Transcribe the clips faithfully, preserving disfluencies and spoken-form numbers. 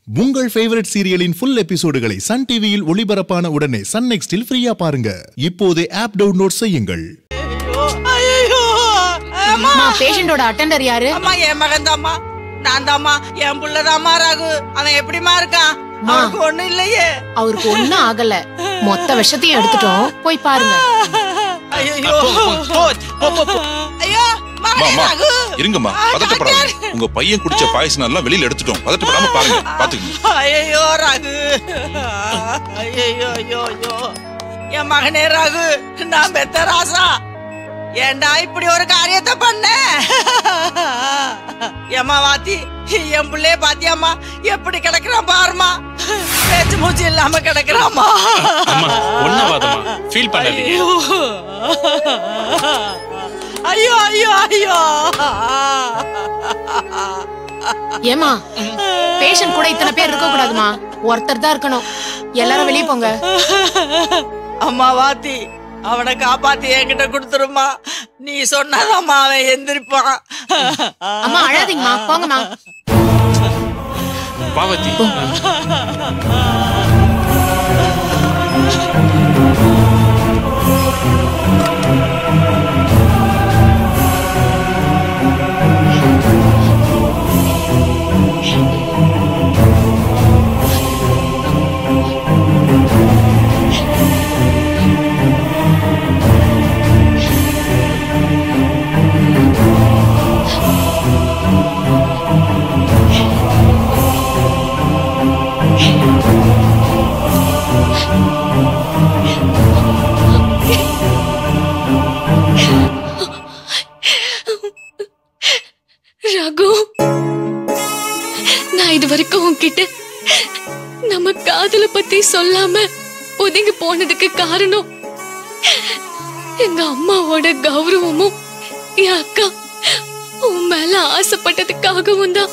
உங்கள் ஃபேவரட் சீரியலின் ஃபுல் எபிசோடுகளை சன் டிவியில் ஒளிபரப்பான உடனே சன் நெக்ஸ்டில் ஃப்ரீயா பாருங்க. இப்போதே ஆப் டவுன்லோட் செய்யுங்கள். ஐயோ அம்மா, பேஷண்டோட அட்டெண்டர் யாரு? அம்மா என் மகன் தாம்மா. நான் தாம்மா, என் புள்ள தாம்மா ராகு. அவன் எப்படிமா இருக்கான்? அவனுக்கு ஒண்ணும் இல்லையே. அவருக்கு ஒண்ணும் ஆகல. மொத்த விஷத்தையும் எடுத்துட்டோம். போய் பாருங்க. ஐயோ ஐயோ ராகு, இருங்கம்மா, பதட்டப்படாதீங்க. உங்க பையன் குடிச்ச பாயசம் எல்லாம் வெளியில எடுத்துட்டோம். பதட்டப்படாம பாருங்க, பாத்துக்கங்க. ஐயோ ராகு, ஐயோ ஐயோ ஐயோ என் மகனே ராகு, நான் பெத்த ராசா. ஏண்டா இப்படி ஒரு காரியத்தை பண்ண? ஏமா வாத்தி, என் பிள்ளைய பாத்தியாமா எப்படி கிடக்குறான் பாருமா. பேச்சு மூச்சு இல்லாம கிடக்குறாமா. ஐயோ ஐயோ ஐயோ ஏமா, பேஷண்ட் கூட இத்தனை பேர் இருக்க கூடாதுமா, ஒருத்தர் தான் இருக்கணும். எல்லாரும் வெளியே போங்க. அம்மா வாத்தி, அவனை காப்பாத்தி என்கிட்ட கொடுத்துருமா. நீ சொன்னதாம்மா அவன் எந்திரிப்பான். அம்மா அழாதீங்கம்மா, போங்கம்மா. பாவதி ராகு, நான் இது வரைக்கும் உன்கிட்ட நம்ம காதல பத்தி சொல்லாம ஒதுங்கி போனதுக்கு காரணம் எங்க அம்மாவோட கௌரவமும் என் அக்கா உன் மேல ஆசைப்பட்டதுக்காகவும் தான்.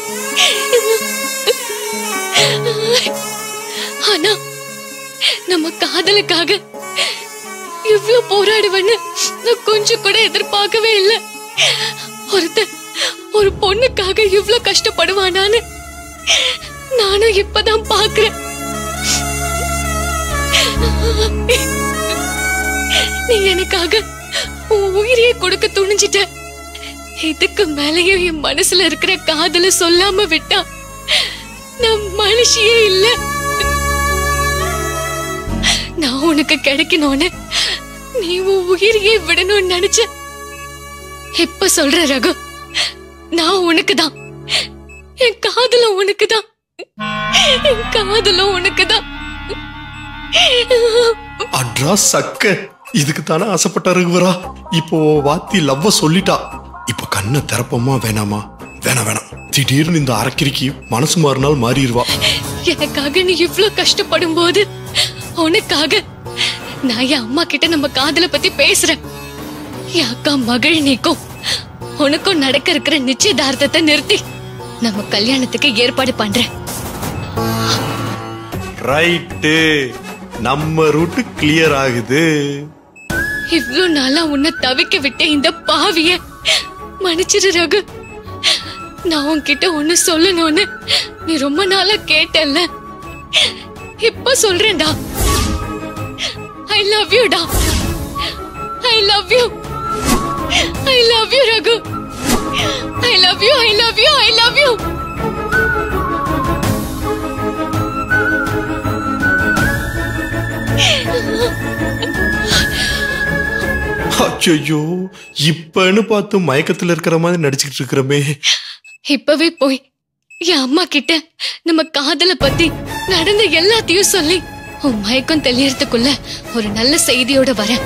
ஆனா நம்ம காதலுக்காக இவ்ளோ போராடுவேன்னு நான் கொஞ்சம் கூட எதிர்பார்க்கவே இல்லை. ஒருத்தர் ஒரு பொண்ணுக்காக இவ்ளோ கஷ்டப்படுவானான்னு நானும் இப்பதான் பாக்குறேன். நீ எனக்காக உன் உயிரையே கொடுக்க துணிஞ்சிட்ட. இதுக்கு மேலேயும் என் மனசுல இருக்கிற காதல சொல்லாம விட்டா நான் மனுஷியே இல்ல. நான் உனக்கு கிடைக்கணும்னு நீ உன் உயிரையே விடணும்னு நினைச்ச. இப்ப சொல்ற ரகு, நான் உனக்குதான். என் காதலும் உனக்குதான். என் காதலும் உனக்குதான். அட்ரா சக்க, இதுக்கு தானே ஆசைப்பட்ட ரகுவரா. இப்போ வாத்தி லவ்வ சொல்லிட்டா. இப்ப கண்ணை திறப்பமா வேணாமா? வேணாம் வேணாம். திடீர்னு இந்த அரக்கிரிக்கு மனசு மாறினால் மாறிடுவா. எனக்காக நீ இவ்ளோ கஷ்டப்படும் போது உனக்காக நான் என் அம்மா கிட்ட நம்ம காதல பத்தி பேசுறேன். என் அக்கா மகள் நீக்கும் உனக்கும் நடக்க இருக்கிற நிச்சயதார்த்தத்தை நிறுத்தி நம்ம கல்யாணத்துக்கு ஏற்பாடு பண்றேன். ரைட்டு, நம்ம ரூட் கிளியர் ஆகுது. இவ்ளோ நாளா உன்னை தவிக்க விட்ட இந்த பாவிய மன்னிச்சிரு ரகு. நான் உன்கிட்ட ஒண்ணு சொல்லணும்னு நீ ரொம்ப நாளா கேட்டல்ல, இப்ப சொல்றேன்டா. I love you டா. I love you. I love you Raghu. I love you. I love you. I love you. ஐயோ, இப்பன்னு பார்த்து மயக்கத்துல இருக்கிற மாதிரி நடிச்சுக்கிட்டு இருக்கிறமே. இப்பவே போய் என் அம்மா கிட்ட நம்ம காதல பத்தி நடந்த எல்லாத்தையும் சொல்லி உன் மயக்கம் தெளியறதுக்குள்ள ஒரு நல்ல செய்தியோட வரேன்.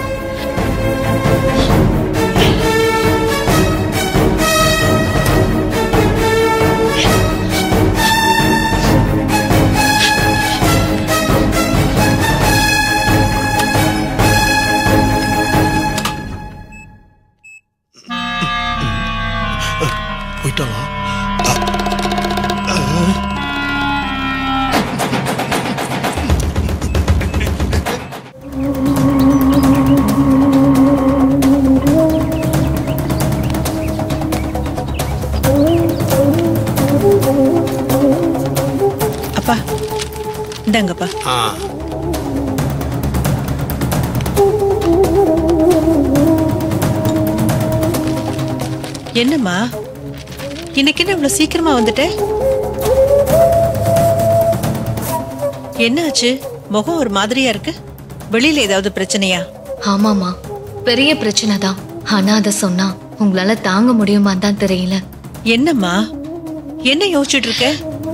போயிட்டாளா? அப்பா இந்தாங்கப்பா. என்னம்மா இன்னைக்கு என்ன இவ்வளவு சீக்கிரமா வந்துட்ட? என்னாச்சு? முகம் ஒரு மாதிரியா இருக்கு. வெளியில ஏதாவது பிரச்சனையா? ஆமாமா, பெரிய பிரச்சனை தான். ஆனா அத சொன்னா உங்களால தாங்க முடியுமா தான் தெரியல. என்னம்மா என்ன யோசிச்சுட்டு இருக்க?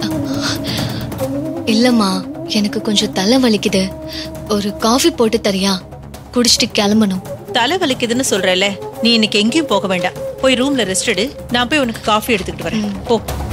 இல்லம்மா, எனக்கு கொஞ்சம் தலை வலிக்குது. ஒரு காஃபி போட்டு தரியா? குடிச்சிட்டு கிளம்பணும். தலை வலிக்குதுன்னு சொல்றல, நீ இன்னைக்கு எங்கேயும் போக வேண்டாம். போய் ரூம்ல ரெஸ்ட் எடு. நான் போய் உனக்கு காஃபி எடுத்துக்கிட்டு வரேன். போ.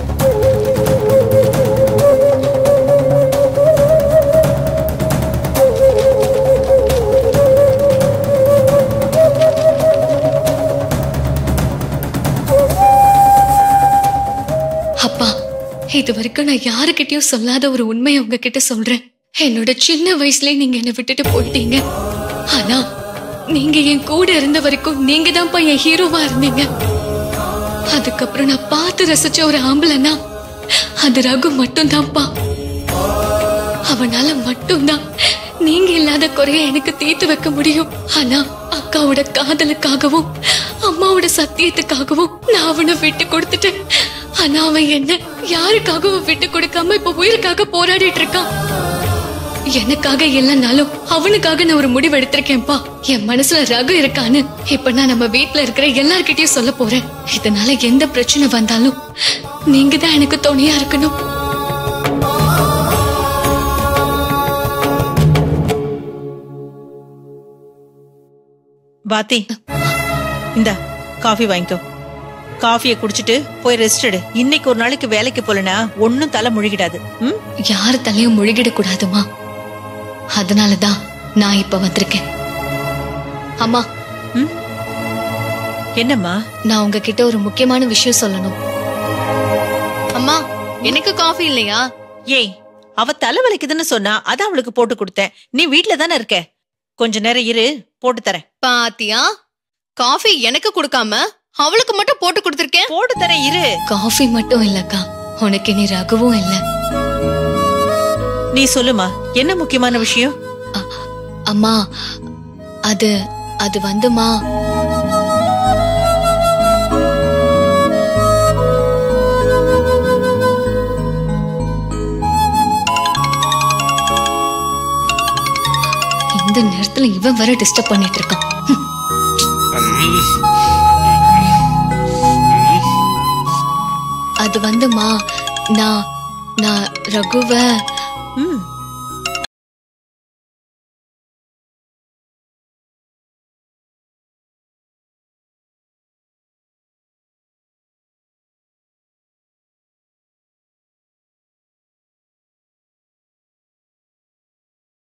அப்பா, இது வரைக்கும் நான் யாருக்கிட்டயும் சொல்லாத ஒரு உண்மையை உங்ககிட்ட சொல்றேன். என்னோட சின்ன வயசுல நீங்க என்ன விட்டுட்டு போயிட்டீங்க. ஆனா நீங்க என் கூட இருந்த வரைக்கும் நீங்க தான்ப்பா என் ஹீரோவா இருந்தீங்க. அதுக்கப்புறம் நான் பார்த்து ரசிச்ச ஒரு ஆம்பளைனா அது ரகு மட்டும் தான்ப்பா. அவனால மட்டும்தான் நீங்க இல்லாத குறைய எனக்கு தீர்த்து வைக்க முடியும். ஆனா அக்காவோட காதலுக்காகவும் அம்மாவோட சத்தியத்துக்காகவும் நான் அவனை விட்டு கொடுத்துட்டேன். ஆனா அவன் என்ன யாருக்காகவும் விட்டு கொடுக்காம இப்ப உயிருக்காக போராடிட்டு இருக்கான். எனக்காக இல்லைனாலும் அவனுக்காக நான் ஒரு முடிவு எடுத்திருக்கேன்ப்பா. என் மனசுல ரகு இருக்கான்னு இப்ப நான் நம்ம வீட்டுல இருக்கிற எல்லார்கிட்டயும் சொல்ல போறேன். இதனால எந்த பிரச்சனை வந்தாலும் நீங்க தான் எனக்கு துணையா இருக்கணும். பாத்தி, இந்த காஃபி வாங்கிக்கோ. காஃபியை குடிச்சிட்டு போய் ரெஸ்ட் எடு. இன்னைக்கு ஒரு நாளைக்கு வேலைக்கு போலனா ஒன்னும் தலை முழுகிடாது. யாரு தலையும் முழுகிட கூடாதுமா. அதனாலதான் நான் இப்ப வந்திருக்கேன். அம்மா, என்னம்மா? நான் உங்ககிட்ட ஒரு முக்கியமான விஷயம் சொல்லணும். அம்மா, எனக்கு காஃபி இல்லையா? ஏய், அவ தலை வலிக்குதுன்னு சொன்னா அதான் அவளுக்கு போட்டு கொடுத்தேன். நீ வீட்டுல தானே இருக்க. கொஞ்ச நேரம் இரு, போட்டு தரேன். பாத்தியா, காஃபி எனக்கு கொடுக்காம அவளுக்கு மட்டும் போட்டு கொடுத்திருக்கேன். போட்டு தரேன், இரு. காஃபி மட்டும் இல்லக்கா, உனக்கு நீ ரகுவும் இல்ல. நீ சொல்லுமா, என்ன முக்கியமான விஷயம்? அம்மா, அது அது வந்துமா, இந்த நேரத்துல இவன் வர டிஸ்டர்ப் பண்ணிட்டு இருக்கான். அது வந்துமா, நான் நான் ரகுவ ம்